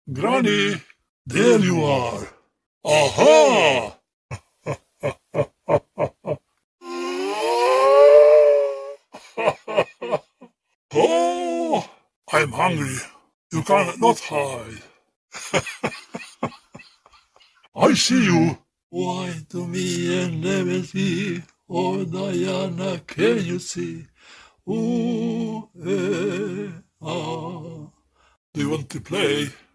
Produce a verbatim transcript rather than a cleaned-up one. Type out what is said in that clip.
Granny, there you are. Aha! Oh, I'm hungry. You cannot hide. I see you. Why to me and never see? Oh, Diana, can you see? Ooh, eh, ah. Do you want to play?